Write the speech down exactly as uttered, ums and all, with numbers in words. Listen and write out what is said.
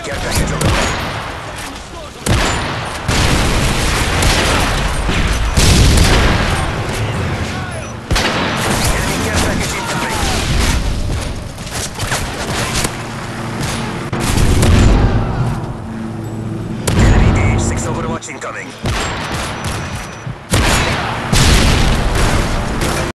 care package on the way. Enemy care package incoming. Enemy A six Overwatch incoming.